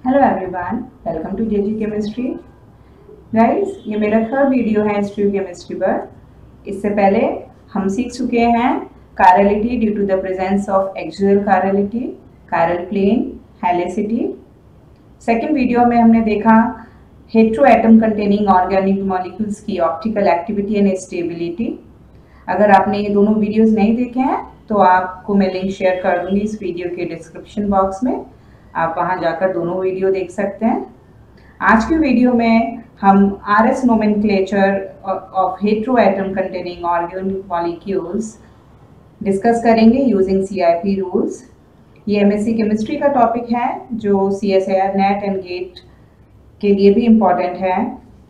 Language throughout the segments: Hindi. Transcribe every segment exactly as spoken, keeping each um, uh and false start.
Hello everyone, welcome to JG chemistry. Guys, ये मेरा थर्ड वीडियो है स्ट्रीम केमिस्ट्री पर। इससे पहले हम सीख चुके हैं chirality due to the presence of axial chirality, chiral plane, helicity. Second video में हमने देखा hetero atom containing organic molecules की ऑप्टिकल एक्टिविटी एंड स्टेबिलिटी। अगर आपने ये दोनों वीडियोस नहीं देखे हैं तो आपको मैं लिंक शेयर कर दूंगी इस वीडियो के डिस्क्रिप्शन बॉक्स में, आप वहां जाकर दोनों वीडियो देख सकते हैं। आज की वीडियो में हम R S nomenclature of hetero atom containing organic molecules discuss करेंगे using C I P rules. ये एम एस सी केमिस्ट्री का टॉपिक है जो C S I R NET and GATE के लिए भी इम्पॉर्टेंट है।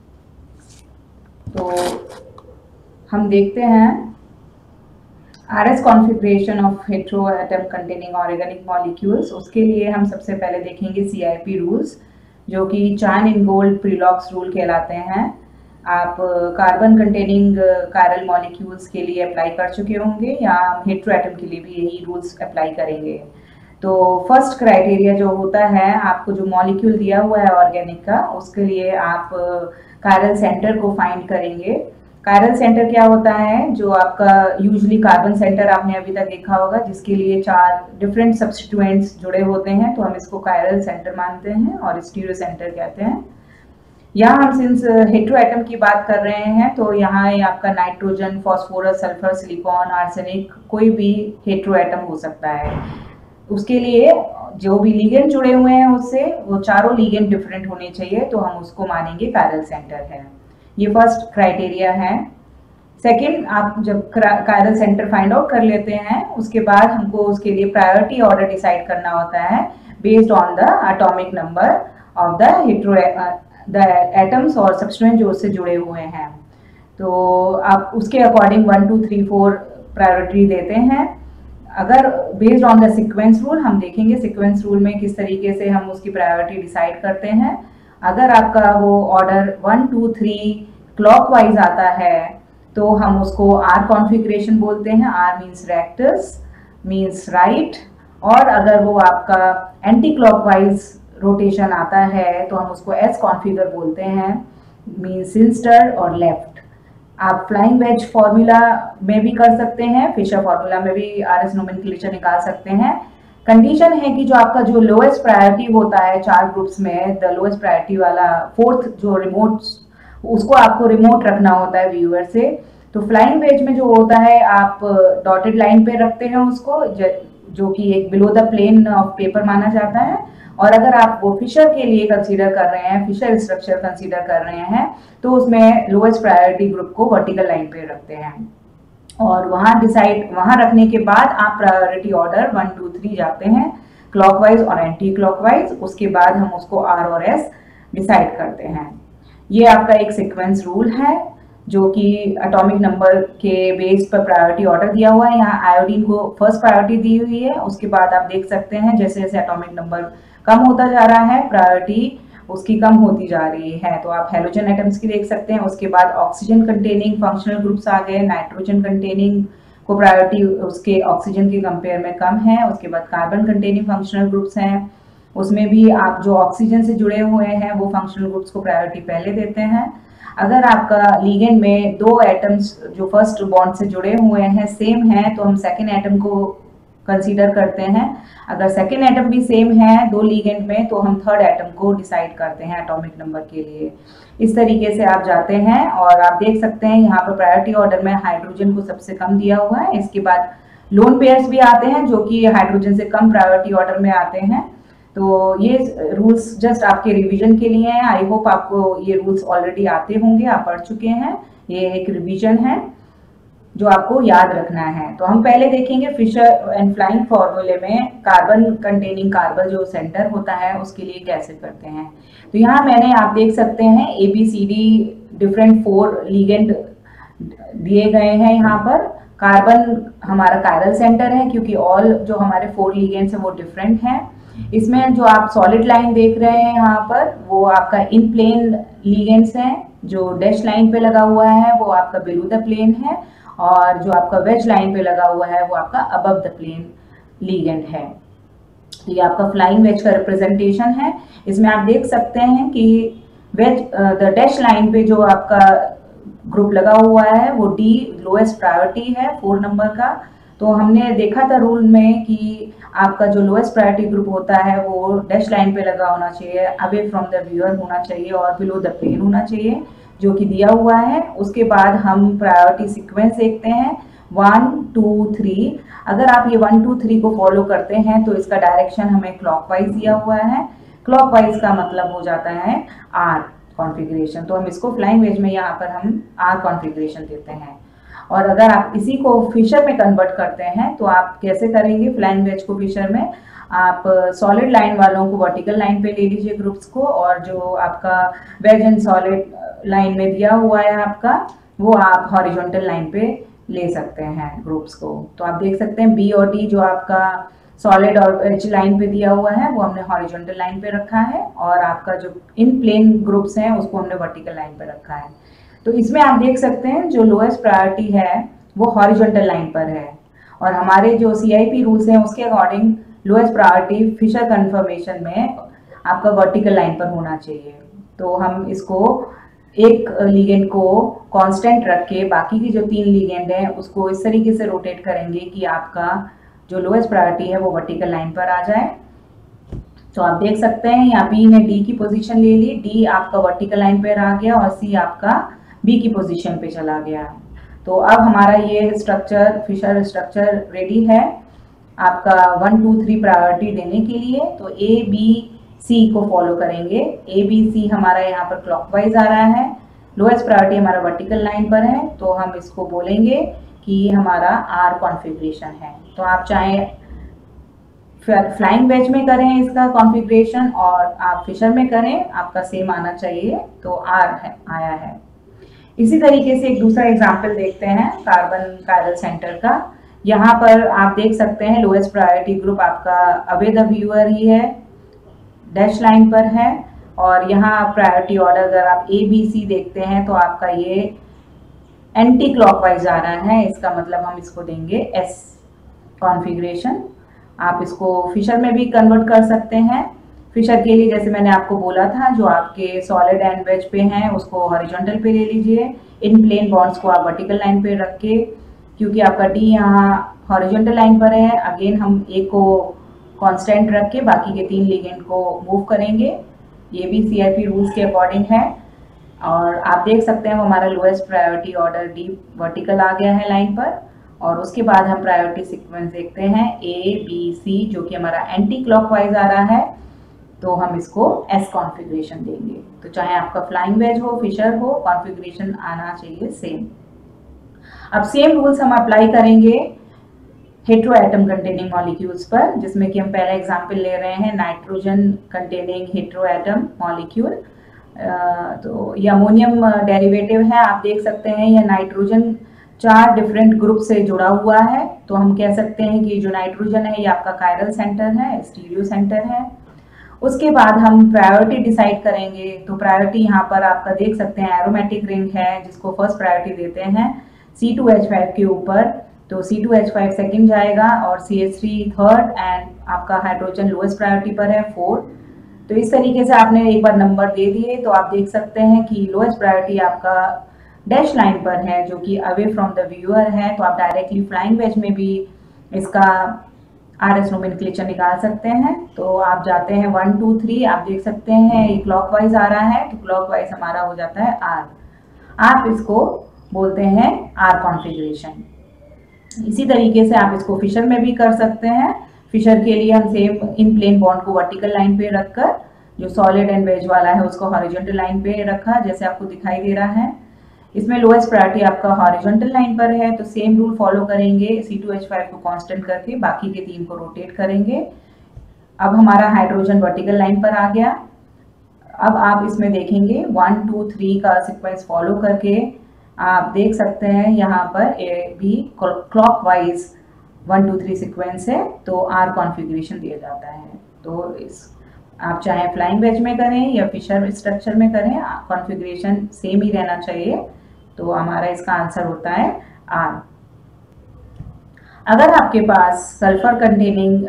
तो हम देखते हैं R S configuration of hetero atom containing organic molecules. उसके लिए हम सबसे पहले देखेंगे सी आई पी रूल्स, जो कि चाइन इन गोल्ड प्रीलॉक्स रूल कहलाते हैं। आप कार्बन कंटेनिंग कायरल मॉलिक्यूल्स के लिए अप्लाई कर चुके होंगे या हेटेरो एटम के लिए भी यही रूल्स अप्लाई करेंगे। तो फर्स्ट क्राइटेरिया जो होता है, आपको जो मॉलिक्यूल दिया हुआ है ऑर्गेनिक का, उसके लिए आप कायरल सेंटर को फाइंड करेंगे। कायरल सेंटर क्या होता है? जो आपका यूजुअली कार्बन सेंटर आपने अभी तक देखा होगा, जिसके लिए चार डिफरेंट सब्स्टिट्यूएंट्स जुड़े होते हैं, तो हम इसको कायरल सेंटर मानते हैं और स्टीरियो सेंटर कहते हैं। यहाँ हम सिंस हेटेरो एटम की बात कर रहे हैं तो यहाँ आपका nitrogen, phosphorus, sulphur, silicon, arsenic, कोई भी हेटेरो एटम हो सकता है। उसके लिए जो भी लीगेंड जुड़े हुए हैं उससे, वो चारों लीगेंड डिफरेंट होने चाहिए, तो हम उसको मानेंगे कायरल सेंटर है। ये फर्स्ट क्राइटेरिया है। सेकंड, आप जब कायरल सेंटर फाइंड आउट कर लेते हैं, उसके बाद हमको उसके लिए प्रायोरिटी ऑर्डर डिसाइड करना होता है based on the atomic number of the hetero the atoms और सब्स्टिट्यूएंट जो उससे जुड़े हुए हैं। तो आप उसके according one two three four priority देते हैं। अगर based on the sequence rule, हम देखेंगे सीक्वेंस रूल में किस तरीके से हम उसकी प्रायोरिटी डिसाइड करते हैं। अगर आपका वो order one two three clockwise आता है तो हम उसको आर कॉन्फ़िगरेशन बोलते हैं। R means rectus, means right. और अगर वो आपका एंटी क्लॉकवाइज रोटेशन आता है तो हम उसको एस कॉन्फ़िगर बोलते हैं, मीन्स सिंस्टर और लेफ्ट। आप फ्लाइंग वेज फॉर्मूला में भी कर सकते हैं, फिशर फॉर्मूला में भी आर एस नोमेनक्लेचर निकाल सकते हैं। कंडीशन है कि जो आपका जो लोएस्ट प्रायोरिटी होता है चार ग्रुप्स में, द लोएस्ट प्रायोरिटी वाला फोर्थ जो रिमोट, उसको आपको रिमोट रखना होता है व्यूअर से। तो फ्लाइंग वेज में जो होता है, आप डॉटेड लाइन पे रखते हैं उसको, जो कि एक below the plane of paper माना जाता है। और अगर आप वो फिशर के लिए कंसीडर कर रहे हैं, फिशर स्ट्रक्चर कंसीडर कर रहे हैं, तो उसमें लोएस्ट प्रायोरिटी ग्रुप को वर्टिकल लाइन पे रखते हैं। और वहां डिसाइड वहां रखने के बाद आप priority order one two three जाते हैं, क्लॉकवाइज और एंटी क्लॉकवाइज। उसके बाद हम उसको आर और एस डिसाइड करते हैं। ये आपका एक सीक्वेंस रूल है जो कि एटॉमिक नंबर के बेस पर प्रायोरिटी ऑर्डर दिया हुआ है। यहाँ आयोडीन को फर्स्ट प्रायोरिटी दी हुई है। उसके बाद आप देख सकते हैं जैसे जैसे एटॉमिक नंबर कम होता जा रहा है, प्रायोरिटी उसकी कम होती जा रही है। तो आप हेलोजन एटम्स की देख सकते हैं। उसके बाद ऑक्सीजन कंटेनिंग फंक्शनल ग्रुप्स आ गए। नाइट्रोजन कंटेनिंग को प्रायोरिटी उसके ऑक्सीजन के कंपेयर में कम है। उसके बाद कार्बन कंटेनिंग फंक्शनल ग्रुप्स हैं, उसमें भी आप जो ऑक्सीजन से जुड़े हुए हैं वो फंक्शनल ग्रुप्स को प्रायोरिटी पहले देते हैं। अगर आपका लीगेंड में दो एटम्स जो फर्स्ट बॉन्ड से जुड़े हुए हैं सेम हैं, तो हम सेकेंड एटम को कंसीडर करते हैं। अगर सेकेंड एटम भी सेम है दो लीगेंड में, तो हम थर्ड एटम को डिसाइड करते हैं एटॉमिक नंबर के लिए। इस तरीके से आप जाते हैं और आप देख सकते हैं यहाँ पर प्रायोरिटी ऑर्डर में हाइड्रोजन को सबसे कम दिया हुआ है। इसके बाद लोन पेयर्स भी आते हैं जो कि हाइड्रोजन से कम प्रायोरिटी ऑर्डर में आते हैं। तो ये रूल्स जस्ट आपके रिवीजन के लिए हैं। आई होप आपको ये रूल्स ऑलरेडी आते होंगे, आप पढ़ चुके हैं। ये एक रिवीजन है जो आपको याद रखना है। तो हम पहले देखेंगे फिशर एंड फ्लाइंग फॉर्मूले में कार्बन कंटेनिंग कार्बन जो सेंटर होता है उसके लिए कैसे करते हैं। तो यहाँ मैंने, आप देख सकते हैं, A B C D different four ligand दिए गए हैं। यहाँ पर कार्बन हमारा कायरल सेंटर है क्योंकि ऑल जो हमारे फोर लीगेंड्स हैं वो डिफरेंट हैं। इसमें जो आप सॉलिड लाइन देख रहे हैं यहाँ पर, वो आपका इन प्लेन लीगेंड्स हैं। जो डैश लाइन पे लगा हुआ है वो आपका बिलो द प्लेन है, और जो आपका वेज लाइन पे लगा हुआ है वो आपका अबव द प्लेन लीगेंड है। तो ये आपका फ्लाइंग वेज का रिप्रेजेंटेशन है। इसमें आप देख सकते हैं कि वेज द डैश लाइन पे जो आपका ग्रुप लगा हुआ है वो डी लोएस्ट प्रायोरिटी है, फोर नंबर का। तो हमने देखा था रूल में कि आपका जो लोएस्ट प्रायोरिटी ग्रुप होता है वो डैश लाइन पे लगा होना चाहिए, अवे फ्रॉम द व्यूअर होना चाहिए और बिलो द प्लेन होना चाहिए, जो कि दिया हुआ है। उसके बाद हम प्रायोरिटी सीक्वेंस देखते हैं, वन टू थ्री। अगर आप ये वन टू थ्री को फॉलो करते हैं तो इसका डायरेक्शन हमें क्लॉकवाइज दिया हुआ है। क्लॉकवाइज का मतलब हो जाता है आर कॉन्फ़िगरेशन। तो हम इसको फ्लाइंग वेज में यहाँ पर हम आर कॉन्फ़िगरेशन देते हैं। और अगर आप इसी को फिशर में कन्वर्ट करते हैं तो आप कैसे करेंगे फ्लाइंग वेज को फिशर में? आप सॉलिड लाइन वालों को वर्टिकल लाइन पे ले लीजिए ग्रुप्स को, और जो आपका वेज एंड सॉलिड लाइन में दिया हुआ है आपका, वो आप हॉरिजॉन्टल लाइन पे ले सकते हैं ग्रुप्स को। तो आप देख सकते हैं बी और डी जो आपका सॉलिड और वेज लाइन पे दिया हुआ है वो हमने हॉरिजॉन्टल लाइन पे रखा है, और आपका जो इन प्लेन ग्रुप्स हैं उसको हमने वर्टिकल लाइन पे रखा है। तो इसमें आप देख सकते हैं जो लोएस्ट प्रायोरिटी है वो हॉरिजॉन्टल लाइन पर है, और हमारे जो सी आई पी रूल्स हैं उसके according lowest priority Fischer conformation में आपका वर्टिकल लाइन पर होना चाहिए। तो हम इसको एक लिगेंड को कांस्टेंट रख के बाकी की जो तीन लिगेंड हैं उसको इस तरीके से रोटेट करेंगे कि आपका जो लोएस्ट प्रायोरिटी है वो वर्टिकल लाइन पर आ जाए। तो आप देख सकते हैं यहाँ बी ने डी की पोजीशन ले ली, डी आपका वर्टिकल लाइन पर आ गया और सी आपका बी की पोजीशन पे चला गया। तो अब हमारा ये स्ट्रक्चर फिशर स्ट्रक्चर रेडी है आपका वन टू थ्री प्रायोरिटी देने के लिए। तो ए बी सी को फॉलो करेंगे। ए बी सी हमारा यहाँ पर क्लॉकवाइज आ रहा है, लोएस्ट प्रायोरिटी हमारा वर्टिकल लाइन पर है, तो हम इसको बोलेंगे कि हमारा आर कॉन्फ़िगरेशन है। तो आप चाहे फ्लाइंग वेज में करें इसका कॉन्फ़िगरेशन और आप फिशर में करें, आपका सेम आना चाहिए। तो आर है आया है। इसी तरीके से एक दूसरा एग्जाम्पल देखते हैं कार्बन कायरल सेंटर का। यहाँ पर आप देख सकते हैं लोएस्ट प्रायोरिटी ग्रुप आपका अवे द व्यूअर ही है, डैश लाइन पर है, और यहाँ प्रायोरिटी ऑर्डर अगर आप ए बी सी देखते हैं तो आपका ये एंटी क्लॉकवाइज आ रहा है। इसका मतलब हम इसको देंगे एस कॉन्फ़िगरेशन। आप इसको फिशर में भी कन्वर्ट कर सकते हैं। फिशर के लिए जैसे मैंने आपको बोला था, जो आपके सॉलिड एंड वेज पे हैं उसको हॉरिजॉन्टल पे ले लीजिए, इन प्लेन बॉन्ड्स को आप वर्टिकल लाइन पे रख के, क्योंकि आपका डी यहाँ हॉरिजॉन्टल लाइन पर है, अगेन हम ए को कांस्टेंट रख के बाकी के तीन लिगेंड को मूव करेंगे। ये भी सी आई पी रूल्स के अकॉर्डिंग है। और आप देख सकते हैं वो हमारा lowest priority order D vertical आ गया है लाइन पर। और उसके बाद हम प्रायोरिटी सीक्वेंस देखते हैं ए बी सी, जो कि हमारा एंटी क्लॉकवाइज आ रहा है, तो हम इसको एस कॉन्फ़िगरेशन देंगे। तो चाहे आपका फ्लाइंग वेज हो फिशर हो, कॉन्फ़िगरेशन आना चाहिए सेम। अब सेम रूल्स हम अप्लाई करेंगे हेट्रो एटम कंटेनिंग मॉलिक्यूल्स पर, जिसमें कि हम पहला एग्जांपल ले रहे हैं nitrogen containing hetero atom molecule. तो ये अमोनियम डेरिवेटिव है। आप देख सकते हैं यह नाइट्रोजन चार डिफरेंट ग्रुप से जुड़ा हुआ है। तो हम कह सकते हैं कि जो नाइट्रोजन है ये आपका कायरल सेंटर है, स्टीरियो सेंटर है। उसके बाद हम प्रायोरिटी डिसाइड करेंगे। तो प्रायोरिटी यहाँ पर आपका देख सकते हैं एरोमेटिक रिंग है जिसको फर्स्ट प्रायोरिटी देते हैं सी टू एच फाइव के ऊपर। तो C two H five second जाएगा और C H three third, and आपका हाइड्रोजन लोएस्ट प्रायोरिटी पर है फोर। तो इस तरीके से आपने एक बार नंबर दे दिए तो आप देख सकते हैं कि लोएस्ट प्रायोरिटी आपका डैश लाइन पर है जो कि अवे फ्रॉम द व्यूअर है। तो आप डायरेक्टली फ्लाइंग वेज में भी इसका आर एस नोमेनक्लेचर निकाल सकते हैं। तो आप जाते हैं वन टू थ्री, आप देख सकते हैं ये क्लॉकवाइज आ रहा है, तो क्लॉकवाइज हमारा हो जाता है आर। आप इसको बोलते हैं आर कॉन्फ़िगरेशन। इसी तरीके से आप इसको फिशर में भी कर सकते हैं। फिशर के लिए हम सेम इन प्लेन बॉन्ड को वर्टिकल लाइन पे रखकर, जो सॉलिड एंड वेज वाला है उसको हॉरिजॉन्टल लाइन पे रखा, जैसे आपको दिखाई दे रहा है। इसमें लोएस्ट प्रायोरिटी आपका हॉरिजॉन्टल लाइन पर है, तो सेम रूल फॉलो करेंगे, सी टू एच फाइव को कांस्टेंट करके बाकी के तीन को रोटेट करेंगे। अब हमारा हाइड्रोजन वर्टिकल लाइन पर आ गया। अब आप इसमें देखेंगे वन टू थ्री का सीक्वेंस फॉलो करके आप देख सकते हैं यहाँ पर ए भी clockwise one two three sequence है, तो आर कॉन्फ़िगरेशन दिया जाता है। तो इस आप चाहे फ्लाइंग वेज में करें या फिशर स्ट्रक्चर में करें, कॉन्फ़िगरेशन सेम ही रहना चाहिए। तो हमारा इसका आंसर होता है आर। अगर आपके पास सल्फर कंटेनिंग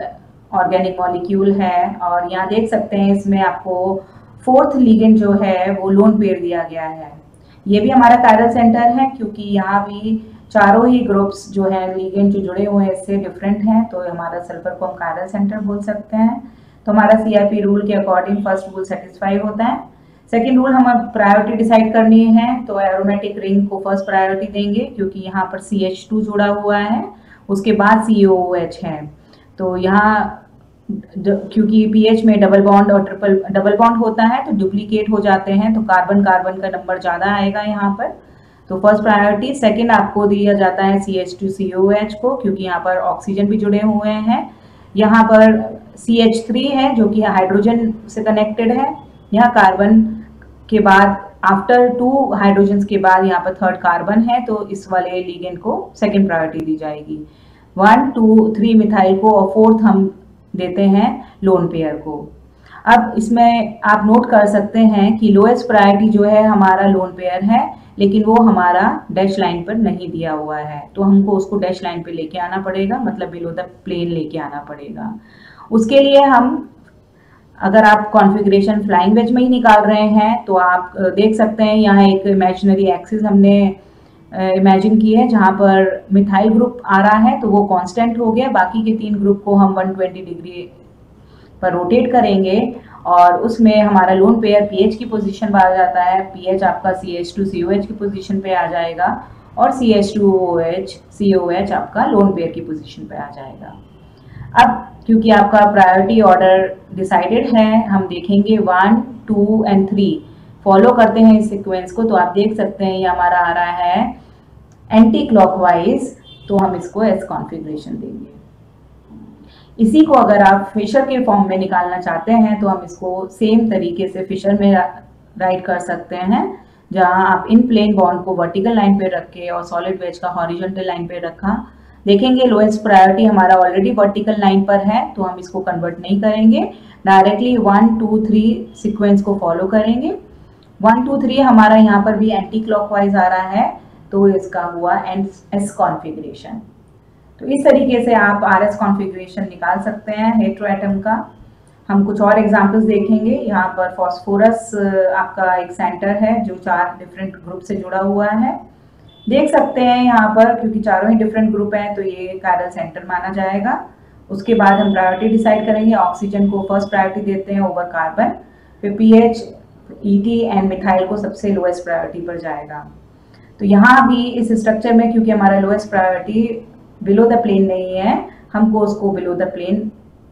ऑर्गेनिक मॉलिक्यूल है। और यहाँ देख सकते हैं इसमें आपको फोर्थ लिगेंड जो है वो लोन पेयर दिया गया है। ये भी हमारा कायरल सेंटर है क्योंकि यहाँ भी चारों ही ग्रुप्स जो है लिगेंड जो जुड़े हुए हैं इससे डिफरेंट हैं, तो हमारा सल्फर को हम कायरल सेंटर बोल सकते हैं। तो हमारा सीआईपी रूल के अकॉर्डिंग फर्स्ट रूल सेटिस्फाई होता है। सेकेंड रूल हमें प्रायोरिटी डिसाइड करनी है, तो एरोमेटिक रिंग को फर्स्ट प्रायोरिटी देंगे क्योंकि यहाँ पर सी एच टू जुड़ा हुआ है, उसके बाद सी ओ ओ एच है। तो यहाँ क्योंकि पीएच में डबल बॉन्ड और ट्रिपल डबल बॉन्ड होता है तो डुप्लीकेट हो जाते हैं, तो कार्बन कार्बन का नंबर ज़्यादा आएगा यहाँ पर। तो फर्स्ट प्रायोरिटी। सेकंड आपको दिया जाता है C H two C O H को क्योंकि यहाँ पर ऑक्सीजन भी जुड़े हुए हैं। यहाँ पर सी एच थ्री है जो कि हाइड्रोजन से कनेक्टेड है। यहाँ कार्बन के बाद आफ्टर टू हाइड्रोजन के बाद यहाँ पर थर्ड कार्बन है, तो इस वाले लिगेंड को सेकेंड प्रायोरिटी दी जाएगी। वन टू थ्री मिथाइल को और फोर्थ हम देते हैं लोन पेयर को। अब इसमें आप नोट कर सकते हैं कि लोएस्ट प्रायोरिटी जो है हमारा लोन पेयर है, लेकिन वो हमारा डैश लाइन पर नहीं दिया हुआ है, तो हमको उसको डैश लाइन पे लेके आना पड़ेगा, मतलब बिलो द प्लेन लेके आना पड़ेगा। उसके लिए हम अगर आप कॉन्फ़िगरेशन फ्लाइंग वेज में ही निकाल रहे हैं तो आप देख सकते हैं यहाँ एक इमेजिनरी एक्सिस हमने इमेजिन की है जहाँ पर मिथाइल ग्रुप आ रहा है तो वो कांस्टेंट हो गया। बाकी के तीन ग्रुप को हम वन ट्वेंटी डिग्री पर रोटेट करेंगे और उसमें हमारा लोन पेयर पीएच की पोजीशन पर आ जाता है। पीएच आपका C H two C O H की पोजीशन पे आ जाएगा और C H two O H C O H आपका लोन पेयर की पोजीशन पे आ जाएगा। अब क्योंकि आपका प्रायोरिटी ऑर्डर डिसाइडेड है, हम देखेंगे one two and three follow करते हैं इस सीक्वेंस को, तो आप देख सकते हैं ये हमारा आ रहा है एंटी क्लॉकवाइज, तो हम इसको एस कॉन्फ़िगरेशन देंगे। इसी को अगर आप फिशर के फॉर्म में निकालना चाहते हैं तो हम इसको सेम तरीके से फिशर में राइट कर सकते हैं, जहां आप इन प्लेन बॉन्ड को वर्टिकल लाइन पे रख के और सॉलिड वेज का हॉरिजॉन्टल लाइन पे रखा। देखेंगे लोएस्ट प्रायोरिटी हमारा ऑलरेडी वर्टिकल लाइन पर है तो हम इसको कन्वर्ट नहीं करेंगे, directly one two three sequence को फॉलो करेंगे। वन टू थ्री हमारा यहाँ पर भी एंटी क्लॉकवाइज आ रहा है तो इसका हुआ एस कॉन्फ़िगरेशन। तो इस तरीके से आप आर एस कॉन्फ़िगरेशन निकाल सकते हैं हेट्रो एटम का। हम कुछ और एग्जांपल्स देखेंगे। यहाँ पर फॉस्फोरस आपका एक सेंटर है जो चार डिफरेंट ग्रुप से जुड़ा हुआ है, देख सकते हैं यहाँ पर क्योंकि चारों ही डिफरेंट ग्रुप हैं तो ये कायरल सेंटर माना जाएगा। उसके बाद हम प्रायोरिटी डिसाइड करेंगे, ऑक्सीजन को फर्स्ट प्रायोरिटी देते हैं ओवर कार्बन, फिर पीएच, ईटी एंड मिथाइल को सबसे लोएस्ट प्रायोरिटी पर जाएगा। तो यहाँ भी इस स्ट्रक्चर में क्योंकि हमारा lowest priority below the plane नहीं है, हमको उसको बिलो द प्लेन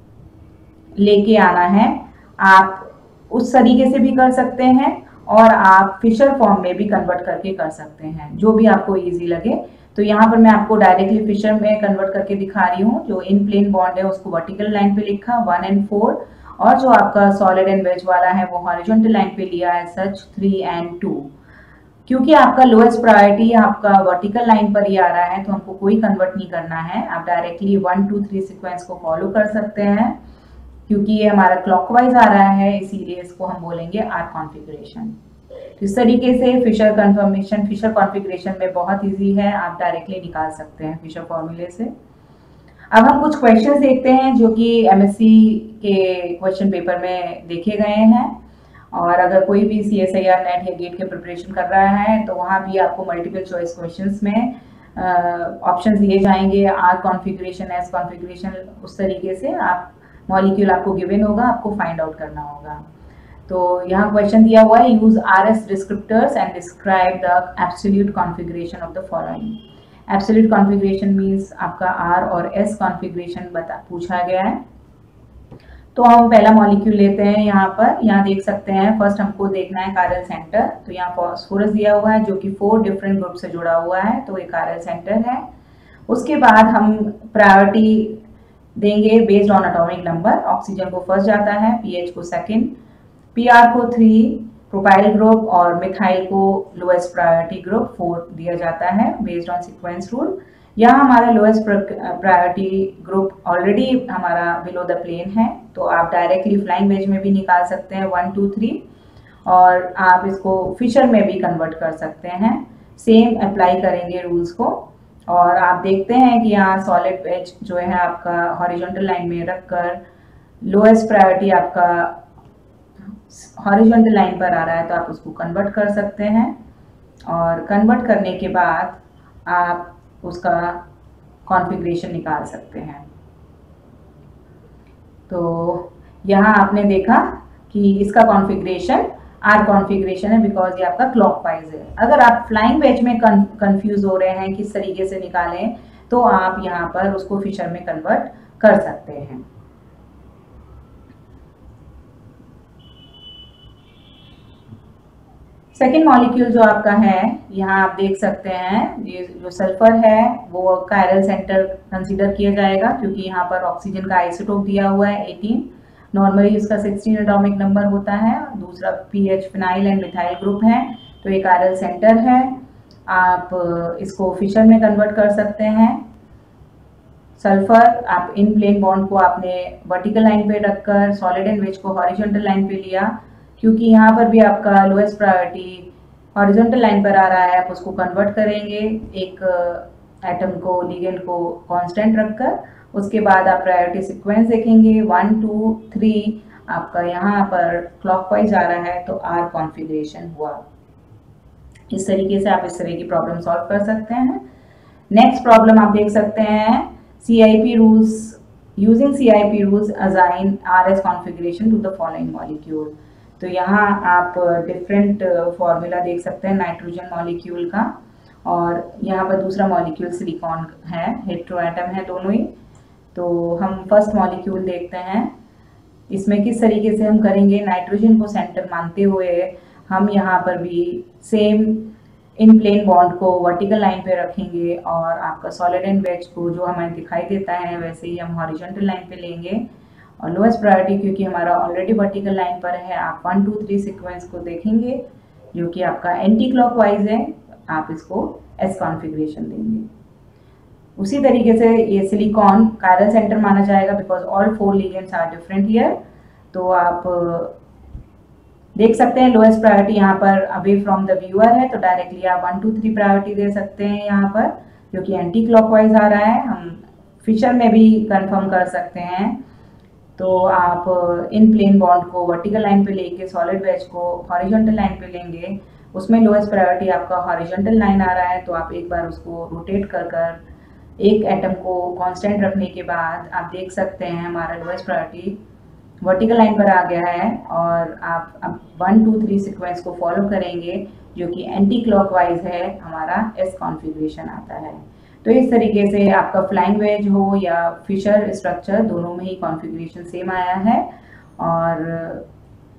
लेके आना है। आप उस तरीके से भी कर सकते हैं और आप फिशर फॉर्म में भी कन्वर्ट करके कर सकते हैं, जो भी आपको इजी लगे। तो यहाँ पर मैं आपको डायरेक्टली फिशर में कन्वर्ट करके दिखा रही हूँ। जो इन प्लेन बॉन्ड है उसको वर्टिकल लाइन पे लिखा वन एंड फोर, और जो आपका सॉलिड एंड वेज वाला है वो हॉरिजॉन्टल लाइन पे लिया है सच थ्री एंड टू। क्योंकि आपका लोएस्ट प्रायोरिटी आपका वर्टिकल लाइन पर ही आ रहा है तो हमको कोई कन्वर्ट नहीं करना है, आप directly one two three sequence को फॉलो कर सकते हैं। क्योंकि ये हमारा क्लॉकवाइज आ रहा है इसीलिए इसको हम बोलेंगे आर कॉन्फ़िगरेशन। तो इस तरीके से फिशर कन्फर्मेशन फिशर कॉन्फ़िगरेशन में बहुत इजी है, आप डायरेक्टली निकाल सकते हैं फिशर फॉर्मूले से। अब हम कुछ क्वेश्चंस देखते हैं जो कि एमएससी के क्वेश्चन पेपर में देखे गए हैं, और अगर कोई भी C S I R NET या गेट के प्रिपरेशन कर रहा है तो वहाँ भी आपको मल्टीपल चॉइस क्वेश्चंस में ऑप्शंस दिए जाएंगे, आर कॉन्फ़िगरेशन, एस कॉन्फ़िगरेशन, उस तरीके से आप मॉलिक्यूल आपको गिवन होगा, आपको फाइंड आउट करना होगा। तो यहाँ क्वेश्चन दिया हुआ है, use R S descriptors and describe the absolute configuration of the following. Absolute configuration means आपका आर और एस कॉन्फ़िगरेशन बता पूछा गया है। तो हम पहला मॉलिक्यूल लेते हैं। यहाँ पर यहाँ देख सकते हैं, फर्स्ट हमको देखना है कायरल सेंटर। तो यहाँ फॉस्फोरस दिया हुआ है जो कि फोर डिफरेंट ग्रुप से जुड़ा हुआ है, तो ये कायरल सेंटर है। उसके बाद हम प्रायोरिटी देंगे based on atomic number. Oxygen को फर्स्ट जाता है, पीएच को सेकंड, पीआर को थ्री, प्रोपाइल ग्रुप और मिथाइल को लोएस्ट प्रायोरिटी ग्रुप फोर दिया जाता है बेस्ड ऑन सीक्वेंस रूल। यहाँ हमारा लोएस्ट प्रायोरिटी ग्रुप ऑलरेडी हमारा बिलो द प्लेन है, तो आप डायरेक्टली फ्लाइंग वेज में भी निकाल सकते हैं वन टू थ्री, और आप इसको फिशर में भी कन्वर्ट कर सकते हैं। सेम अप्लाई करेंगे रूल्स को। और आप देखते हैं कि यहाँ सॉलिड वेज जो है आपका हॉरिजॉन्टल लाइन में रखकर लोएस्ट प्रायोरिटी आपका हॉरिजॉन्टल लाइन पर आ रहा है तो आप उसको कन्वर्ट कर सकते हैं, और कन्वर्ट करने के बाद आप उसका कॉन्फ़िगरेशन निकाल सकते हैं। तो यहाँ आपने देखा कि इसका कॉन्फ़िगरेशन आर कॉन्फ़िगरेशन है बिकॉज ये आपका क्लॉकवाइज है। अगर आप फ्लाइंग वेज में कंफ्यूज हो रहे हैं किस तरीके से निकालें, तो आप यहाँ पर उसको फिशर में कन्वर्ट कर सकते हैं। सेकेंड मॉलिक्यूल जो आपका है, यहाँ आप देख सकते हैं ये जो सल्फर है वो कायरल सेंटर कंसीडर किया जाएगा क्योंकि यहाँ पर ऑक्सीजन का आइसोटोप दिया हुआ है एटीन, नॉर्मली उसका सिक्सटीन एटॉमिक नंबर होता है। दूसरा PH phenyl and methyl group है, तो ये कायरल सेंटर है। आप इसको फिशर में कन्वर्ट कर सकते हैं। सल्फर आप इन प्लेन बॉन्ड को आपने वर्टिकल लाइन पे रखकर सॉलिड एंड वेज को हॉरिजॉन्टल लाइन पे लिया, क्योंकि यहाँ पर भी आपका लोएस्ट प्रायोरिटी हॉरिजॉन्टल लाइन पर आ रहा है, आप उसको कन्वर्ट करेंगे एक एटम को लिगेंड को कांस्टेंट रखकर। उसके बाद आप प्रायोरिटी सीक्वेंस देखेंगे, वन टू थ्री आपका यहाँ पर क्लॉकवाइज आ रहा है तो आर कॉन्फ़िगरेशन हुआ। इस तरीके से आप इस तरह की प्रॉब्लम सॉल्व कर सकते हैं। नेक्स्ट प्रॉब्लम आप देख सकते हैं, C I P rules using C I P rules assign R S configuration to the following molecule. तो यहाँ आप डिफरेंट फॉर्मूला देख सकते हैं नाइट्रोजन मॉलिक्यूल का, और यहाँ पर दूसरा मॉलिक्यूल सिलिकॉन है, हेट्रो एटम है दोनों ही। तो हम फर्स्ट मॉलिक्यूल देखते हैं, इसमें किस तरीके से हम करेंगे। नाइट्रोजन को सेंटर मानते हुए हम यहाँ पर भी सेम इन प्लेन बॉन्ड को वर्टिकल लाइन पे रखेंगे, और आपका सॉलिड एंड वेज को जो हमें दिखाई देता है वैसे ही हम हॉरिजॉन्टल लाइन पे लेंगे। और लोएस्ट प्रायोरिटी क्योंकि हमारा ऑलरेडी वर्टिकल लाइन पर है, आप वन टू थ्री सीक्वेंस को देखेंगे जो कि आपका एंटी क्लॉकवाइज है, आप इसको एस कॉन्फ़िगरेशन देंगे। उसी तरीके से ये सिलिकॉन कायरल सेंटर माना जाएगा because all four ligands are different here. तो आप देख सकते हैं लोएस्ट प्रायोरिटी यहाँ पर अवे फ्रॉम द व्यूअर है, तो डायरेक्टली आप वन टू थ्री प्रायोरिटी दे सकते हैं यहाँ पर, जो कि एंटी क्लॉकवाइज आ रहा है। हम फिशर में भी कंफर्म कर सकते हैं। तो आप इन प्लेन बॉन्ड को वर्टिकल लाइन पे लेके सॉलिड वेज को हॉरिजॉन्टल लाइन पे लेंगे, उसमें लोएस्ट प्रायोरिटी आपका हॉरिजॉन्टल लाइन आ रहा है, तो आप एक बार उसको रोटेट कर कर एक एटम को कांस्टेंट रखने के बाद आप देख सकते हैं हमारा लोएस्ट प्रायोरिटी वर्टिकल लाइन पर आ गया है, और आप अब वन टू थ्री सीक्वेंस को फॉलो करेंगे जो कि एंटी क्लॉकवाइज है, हमारा एस कॉन्फ़िगरेशन आता है। तो इस तरीके से आपका फ्लाइंग वेज हो या फिशर स्ट्रक्चर, दोनों में ही कॉन्फ़िगरेशन सेम आया है। और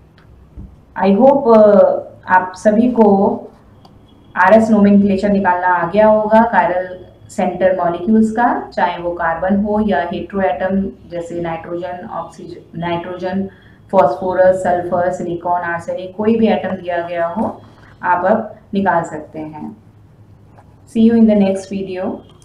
आई होप आप सभी को आर एस नोमेनक्लेचर निकालना आ गया होगा कायरल सेंटर मॉलिक्यूल्स का, चाहे वो कार्बन हो या हेट्रो एटम जैसे nitrogen, oxygen, nitrogen, phosphorus, sulphur, silicon, arsenic, कोई भी एटम दिया गया हो आप अब निकाल सकते हैं। See you in the next video.